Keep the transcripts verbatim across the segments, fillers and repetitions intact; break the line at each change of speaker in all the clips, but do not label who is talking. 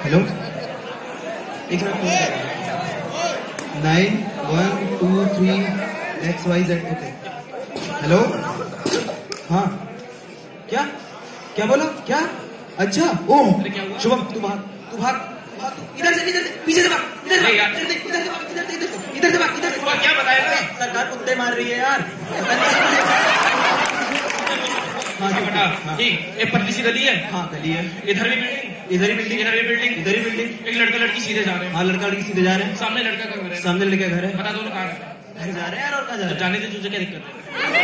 Hello, एक nine one two three X Y Z. Okay, hello. हाँ, क्या क्या बोला? क्या? अच्छा, ओह शुभम, तू भाग, तू भाग, भाग, इधर से, इधर से, पीछे से भाग, इधर से भाग, इधर से, इधर से भाग, इधर से, इधर से, इधर से भाग, इधर से।
क्या बताया?
सरकार कुत्ते मार रही है यार। हाँ
बेटा, ठीक। एक पतली सी गली है।
हाँ, गली है।
इधर भी बिल्डिंग,
इधर ही बिल्डिंग,
इधर भी बिल्डिंग,
इधर ही बिल्डिंग।
एक लड़का लड़की सीधे जा रहे हैं।
हाँ, लड़का लड़की सीधे जा रहे हैं।
सामने लड़का का घर है,
सामने लड़के का घर है।
बता दोनों कहाँ है?
घर जा रहे हैं यार, और कहाँ जा रहे हैं?
जाने दे, तुझे क्या दिक्कत है?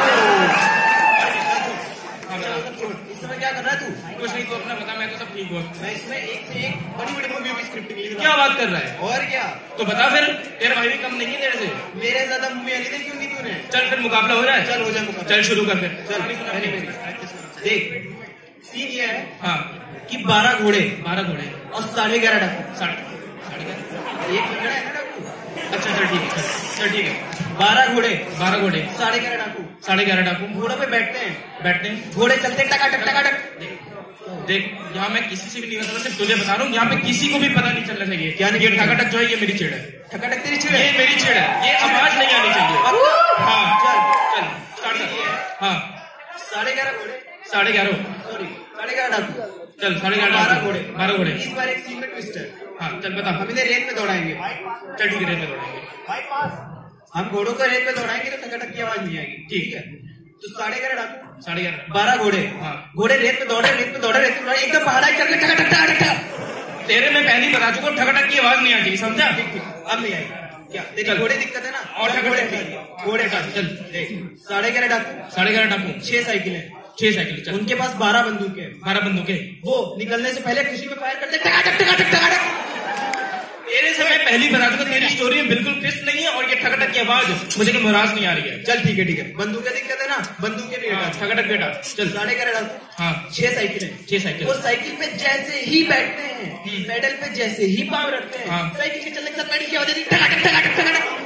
इस समय क्या कर रहा है तू?
कुछ नहीं, तो अपना बता। मैं तो सब ठीक हूँ।
मैं इसमें एक से एक बड़ी बड़ी मूवी की स्क्रिप्टिंग लिख रहा
क्या बात कर रहा है?
हूँ। और क्या?
तो बता फिर, तेरा भाई भी कम नहीं है तेरे से।
मेरे ज्यादा मूवी नहीं देखी होंगी तूने।
चल फिर मुकाबला हो जाए।
चल हो जाए मुकाबला।
चल शुरू कर फिर।
चल,
कहानी सुना
पहले
मेरी।
मेरी देख, सीन ये है
हाँ,
कि बारह घोड़े
बारह घोड़े
और साढ़े ग्यारह डाकू।
साढ़े साढ़े ग्यारह।
एक घोड़ा है ना डाकू।
अच्छा चल ठीक है, चल चल ठीक है।
बारह घोड़े,
बारह घोड़े,
साढ़े ग्यारह डाकू।
साढ़े ग्यारह डाकू
घोड़ों पे बैठते हैं,
बैठते हैं।
घोड़े चलते टकाटक टकाटक।
देख, यहाँ मैं किसी से भी नहीं बता, सिर्फ तुझे बता रहा हूँ। यहाँ पे किसी को भी पता नहीं चलना चाहिए।
क्या नहीं?
ये ठकाटक जो है, ये मेरी चिड़ है।
टकाटक तेरी चिड़
ये
है?
मेरी चिड़ है। ये आवाज नहीं आनी चाहिए। हाँ
चल
चल स्टार्ट कर। हाँ,
साढ़े ग्यारह घोड़े,
साढ़े ग्यारह।
सॉरी साढ़े ग्यारह डाकू,
चल साढ़े ग्यारह।
बारह घोड़े,
बारह घोड़े।
इस बार एक सीन में ट्विस्ट है।
हाँ चल बता।
हम इन्हें रेत में दौड़ाएंगे।
चल ठीक है, रेत में दौड़ेंगे।
हम घोड़ों को रेत में दौड़ाएंगे तो टकाटक की आवाज नहीं आएगी।
ठीक है।
तो साढ़े ग्यारह डाकू,
साढ़े ग्यारह,
बारह घोड़े।
हाँ।
घोड़े रेत पे दौड़े, रेत पे दौड़े, रेत पे दौड़े, एकदम पहाड़ा करके टकाटक टकाटक टकाटक।
तेरे में पहली बता चुका हूँ, ठकटक की आवाज नहीं आती, समझा?
अब नहीं आएगी क्या? तेरी
चल।
घोड़े दिक्कत है ना?
और
घोड़े
घोड़े
ठीक, घोड़े का
चल
देख, साढ़े ग्यारह डाकू,
साढ़े ग्यारह डाकू,
छह साइकिलें,
छह साइकिल। चल
उनके पास बारह बंदूकें।
बारह बंदूकें।
वो निकलने से पहले खुशी में फायर करते टकाटक टकाटक टकाटक।
तेरे से मैं पहली बता चुका, तेरी स्टोरी में बिल्कुल ट्विस्ट नहीं है। और ये ठकटक की आवाज मुझे की मुराद नहीं आ रही है।
चल ठीक है, ठीक है, बंदूकें दिक्कत है ना? बंदूकें नहीं
हाँ,
हटा।
ठकटक बेटा चल।
साढ़े ग्यारह डाकू,
हाँ,
छह साइकिलें,
छह साइकिल।
वो साइकिल पे जैसे ही बैठते हैं, पेडल पे जैसे ही पाँव रखते हैं,
हाँ।
साइकिल के चलने के साथ गाड़ी की आवाज आती है, टकाटक टकाटक टकाटक।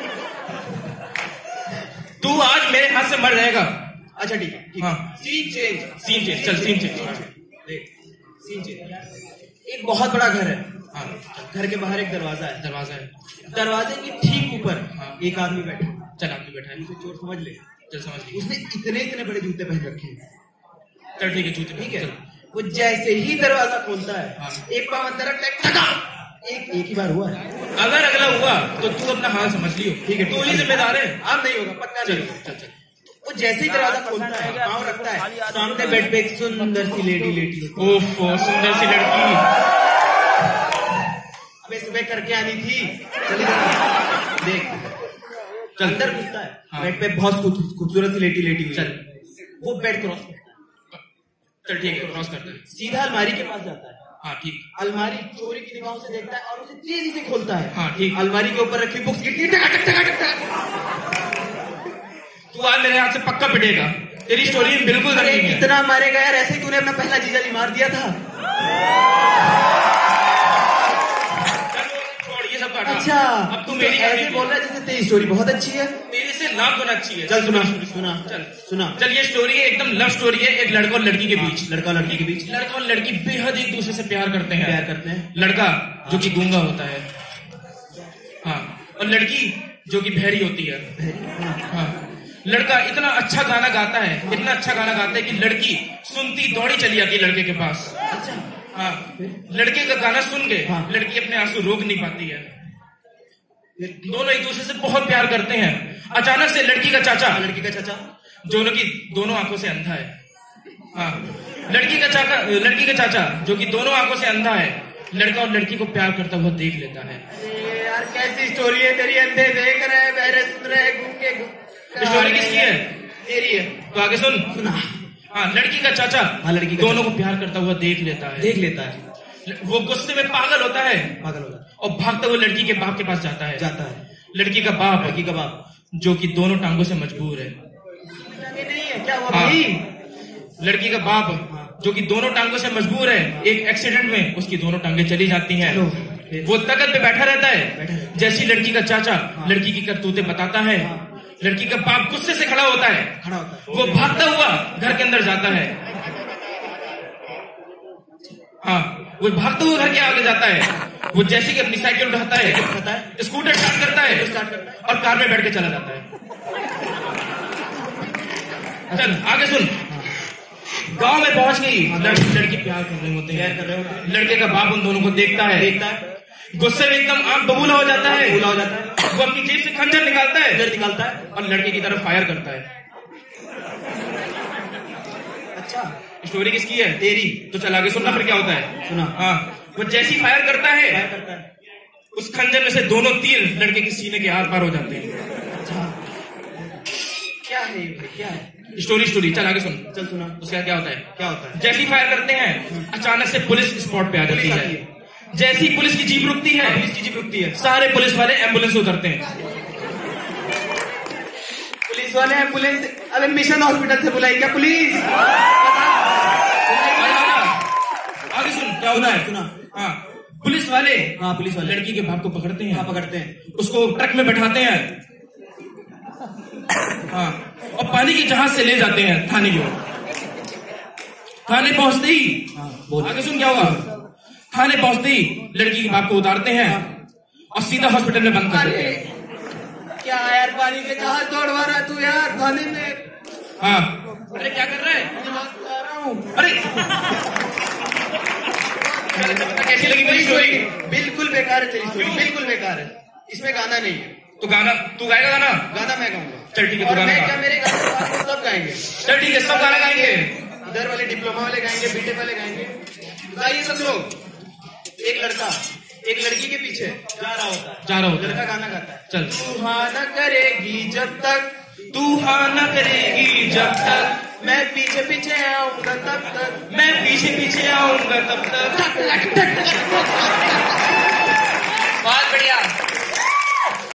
तू आज मेरे हाथ से मर जाएगा।
अच्छा ठीक है, ठीक है।
हाँ।
सीन चेंज,
सीन चेंज, चल सीन चेंज।
देख, सीन चेंज। एक बहुत बड़ा घर है।
हाँ,
घर के बाहर एक दरवाजा है।
दरवाजा है।
दरवाजे के ठीक ऊपर
हाँ।
एक आदमी बैठा है।
चल आदमी बैठा है।
उसे चोर समझ ले।
चल समझ गई।
उसने इतने इतने बड़े जूते पहन रखे हैं।
चल ठीक है, जूते
ठीक है,
चल।
वो जैसे ही दरवाजा खोलता है,
हाँ।
एक पाँव अंदर रखता है, टका! एक एक ही बार हुआ है।
अगर अगला हुआ तो तू अपना हाल समझ लियो।
ठीक है,
तू ही जिम्मेदार है।
अब नहीं होगा, पक्का
चल
नहीं होगा।
चल चल।
वो जैसे ही दरवाजा खोलता है, पाँव रखता है, सामने बेड पे एक सुंदर सी लेडी लेटी होती है।
ओफो, सुंदर सी लड़की।
अबे सुबह करके आनी थी। चल इधर देख,
चल।
अंदर घुसता है,
हाँ।
बेड पे बहुत खूब- खूबसूरत सी लेटी लेटी हुई है।
चल।
वो बेड क्रॉस करता है,
चल ठीक है, क्रॉस करते हैं।
सीधा अलमारी के पास जाता है।
हाँ ठीक।
अलमारी चोरी की निगाहों से देखता है और उसे तेजी से खोलता है।
हाँ ठीक।
अलमारी के ऊपर रखी बुक्स गिरती है, टकाटक टकाटक टकाटक।
तू आज मेरे हाथ से पक्का पिटेगा। तेरी स्टोरी में बिल्कुल दम
अरे
नहीं है।
कितना मारेगा यार? ऐसे ही तूने अपना पहला जीजा जी मार दिया था।
चल, छोड़ ये सब हटा।
अच्छा,
अब तू मेरी
ऐसे
कहानी
बोल रहा है जैसे तेरी स्टोरी बहुत अच्छी है।
मेरे से लाख गुना अच्छी है।
चल सुना, सुना,
चल
सुना।
चल, ये स्टोरी है एकदम लव स्टोरी है, एक लड़का और लड़की के बीच।
लड़का लड़की के बीच
लड़का और लड़की बेहद एक दूसरे से प्यार करते हैं।
प्यार करते हैं।
लड़का जो कि गूंगा होता है, हाँ, और लड़की जो कि बहरी होती है। हाँ, लड़का इतना अच्छा गाना गाता है, इतना अच्छा गाना गाता है कि लड़की सुनती दौड़ी चली आती है लड़के के पास।
अच्छा,
हाँ, लड़के का गाना सुन के
हाँ।
लड़की अपने आंसू रोक नहीं पाती है। दोनों एक दूसरे से बहुत प्यार करते हैं। अचानक से लड़की का चाचा,
लड़की का चाचा
दोनों की दोनों आंखों से अंधा है। हाँ, लड़की का चाचा लड़की का चाचा जो कि दोनों आंखों से अंधा है, लड़का और लड़की को प्यार करता हुआ देख लेता है।
अरे यार कैसी स्टोरी है तेरी? अंधे देख रहे हैं, बहरे सुन रहे हैं, गूंगे गूं-
स्टोरी किसकी है?
तेरी है।
तो आगे सुन।
सुना।
हाँ, लड़की का चाचा
हाँ, लड़की का
दोनों को प्यार करता हुआ देख लेता है।
देख लेता है,
वो गुस्से में पागल होता है
पागल होता है,
और भागता हुआ लड़की के बाप के पास जाता है।
जाता है।
लड़की का बाप
लड़की का बाप
जो कि दोनों टांगों से मजबूर है।
आगे नहीं है क्या हुआ
हाँ।
भाई?
लड़की का बाप जो कि दोनों टांगों से मजबूर है, एक एक्सीडेंट में उसकी दोनों टांगे चली जाती हैं।
चलो।
वो तख्त पे बैठा रहता है।
बैठा रहता है।
जैसी लड़की का चाचा लड़की की करतूतें बताता है, लड़की का बाप गुस्से से खड़ा होता है।
खड़ा होता है।
वो भागता हुआ घर के अंदर जाता है। हाँ, वो भागते हुए घर के आगे जाता है। वो जैसे कि अपनी साइकिल उठाता है,
उठाता है,
स्कूटर स्टार्ट करता है,
स्टार्ट करता है
और कार में बैठ के चला जाता है। चल आगे सुन। गांव में पहुंच गई, लड़की लड़की प्यार कर रहे होते
प्यार कर रहे होते
हैं।
हैं।
लड़के का बाप उन दोनों को देखता है
देखता है,
गुस्से में एकदम आंख बबूला हो जाता है,
बबूला हो जाता है।
वो अपनी जेब से खंजर निकालता है,
खंजर निकालता है
और लड़के की तरफ फायर करता है।
अच्छा,
स्टोरी किसकी है?
तेरी।
तो चल आगे सुनना फिर क्या होता है।
सुना।
हाँ, वो जैसी फायर करता है,
फायर करता है,
उस खंजर में से दोनों तीर लड़के के सीने के आर पार हो जाते हैं।
अच्छा क्या है ये भाई, क्या है?
स्टोरी स्टोरी चल आगे सुन।
चल सुना।
उसका क्या होता है?
क्या होता है?
जैसी फायर करते हैं, अचानक से पुलिस स्पॉट पे आ जाती
पुलिस
है।
आती है।
जैसी पुलिस की जीप रुकती है,
पुलिस की जीप रुकती है,
सारे पुलिस वाले एम्बुलेंस से उतरते हैं।
पुलिस वाले एम्बुलेंस, अबे मिशन हॉस्पिटल से बुलाई क्या पुलिस?
आगे सुन क्या होता है।
सुना।
हाँ, पुलिस वाले
हाँ पुलिस वाले
लड़की के बाप को पकड़ते हैं।
हाँ पकड़ते हैं,
उसको ट्रक में बैठाते हैं, हाँ, और पानी की जहाज से ले जाते हैं थाने की ओर। थाने पहुंचते ही,
हाँ बोल।
आगे सुन क्या होगा। थाने पहुंचते ही लड़की के बाप को उतारते हैं और सीधा हॉस्पिटल में बंद कर देते
अरे
हैं।
क्या यार, पानी के जहाज दौड़वा रहा तू यार थाने में?
हाँ, अरे क्या कर रहा है?
दिमाग लगा रहा हूँ।
अरे कैसी लगी मेरी स्टोरी?
बिल्कुल बेकार है तेरी स्टोरी, बिल्कुल बेकार है, इसमें गाना नहीं है।
तो गाना तू गाएगा गाना?
गाना मैं गाऊंगा।
चल ठीक है,
और
तू गाना
मैं
गा।
क्या, मेरे गाने बात सब गाएंगे।
चल ठीक है, सब गाना गाएंगे।
इधर वाले डिप्लोमा वाले गाएंगे, बीटेक वाले गाएंगे, गाइए सब लोग। एक लड़का एक लड़की के पीछे जा रहा होता है,
जा रहा होता है।
लड़का गाना गाता है,
चल।
तू हाँ न करेगी जब तक,
तू हाँ न करेगी जब तक,
मैं पीछे पीछे आऊंगा तब तक,
मैं पीछे पीछे आऊंगा तब तक।